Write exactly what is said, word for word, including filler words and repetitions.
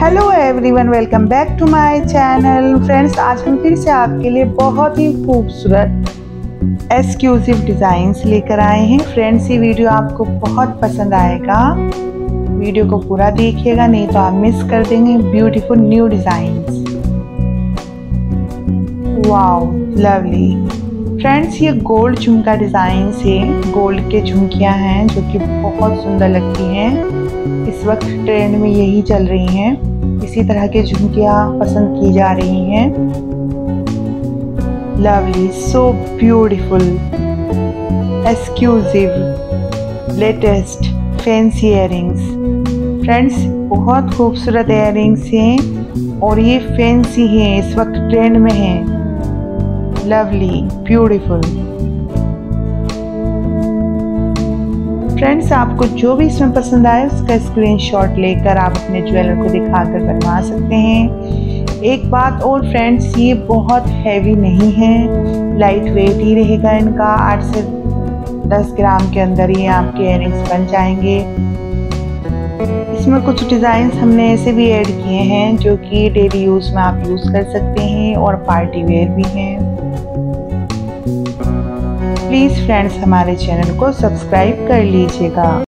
Hello everyone, welcome back to my channel. Friends, आज हम फिर से आपके लिए बहुत ही खूबसूरत एक्सक्लूसिव डिज़ाइंस लेकर आए हैं। फ्रेंड्स, ये वीडियो आपको बहुत पसंद आएगा। वीडियो को पूरा देखिएगा, नहीं तो आप मिस कर देंगे beautiful new designs. Wow, lovely. Friends, ये गोल्ड झुमका डिज़ाइन से गोल्ड के झुमकियाँ हैं जो कि बहुत सुंदर लगती हैं। इस वक्त ट्रेंड में यही चल रही हैं। इसी तरह के झुमकियाँ पसंद की जा रही हैं। Lovely, so beautiful, exclusive, latest fancy earrings. Friends, बहुत खूबसूरत इयररिंग्स हैं और ये फैंसी हैं, इस वक्त ट्रेंड में हैं। Lovely, beautiful. फ्रेंड्स, आपको जो भी इसमें पसंद आए उसका स्क्रीनशॉट लेकर आप अपने ज्वेलर को दिखाकर बनवा सकते हैं। एक बात और फ्रेंड्स, ये बहुत हैवी नहीं है, लाइट वेट ही रहेगा। इनका आठ से दस ग्राम के अंदर ही आपके इयररिंग्स बन जाएंगे। इसमें कुछ डिज़ाइंस हमने ऐसे भी ऐड किए हैं जो कि डेली यूज़ में आप यूज़ कर सकते हैं और पार्टी वेयर भी हैं। प्लीज़ फ्रेंड्स, हमारे चैनल को सब्सक्राइब कर लीजिएगा।